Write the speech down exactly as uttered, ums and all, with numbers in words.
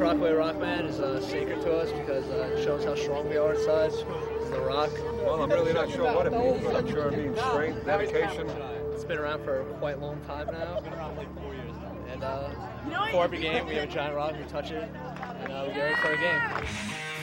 Rockaway Rockman is uh, sacred to us because uh, it shows how strong we are inside. It's the rock. Well, I'm really not sure what it means, but I'm sure it means strength, dedication. It's been around for quite a long time now. It's been around like four years now. And uh, before every game, we have a giant rock, we touch it, and uh, we get ready for a game.